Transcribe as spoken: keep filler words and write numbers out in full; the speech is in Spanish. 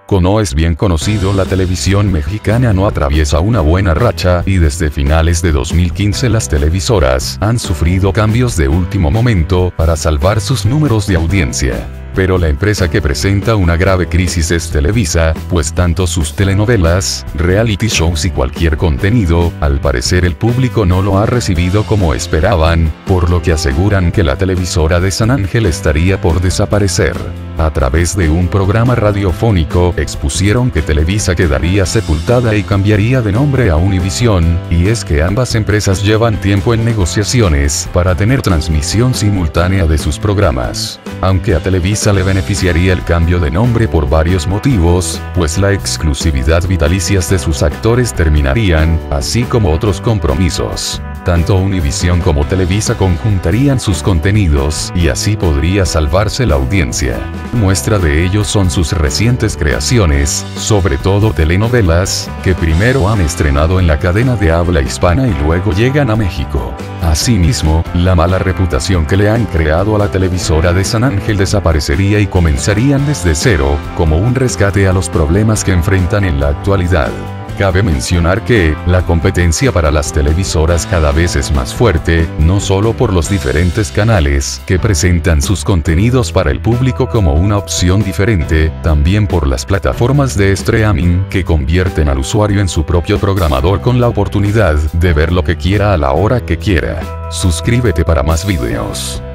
Como es bien conocido, la televisión mexicana no atraviesa una buena racha y desde finales de dos mil quince las televisoras han sufrido cambios de último momento para salvar sus números de audiencia. Pero la empresa que presenta una grave crisis es Televisa, pues tanto sus telenovelas, reality shows y cualquier contenido, al parecer el público no lo ha recibido como esperaban, por lo que aseguran que la televisora de San Ángel estaría por desaparecer. A través de un programa radiofónico expusieron que Televisa quedaría sepultada y cambiaría de nombre a Univisión, y es que ambas empresas llevan tiempo en negociaciones para tener transmisión simultánea de sus programas. Aunque a Televisa le beneficiaría el cambio de nombre por varios motivos, pues la exclusividad vitalicias de sus actores terminarían, así como otros compromisos. Tanto Univisión como Televisa conjuntarían sus contenidos y así podría salvarse la audiencia. Muestra de ello son sus recientes creaciones, sobre todo telenovelas, que primero han estrenado en la cadena de habla hispana y luego llegan a México. Asimismo, la mala reputación que le han creado a la televisora de San Ángel desaparecería y comenzarían desde cero, como un rescate a los problemas que enfrentan en la actualidad. Cabe mencionar que, la competencia para las televisoras cada vez es más fuerte, no solo por los diferentes canales que presentan sus contenidos para el público como una opción diferente, también por las plataformas de streaming que convierten al usuario en su propio programador con la oportunidad de ver lo que quiera a la hora que quiera. Suscríbete para más videos.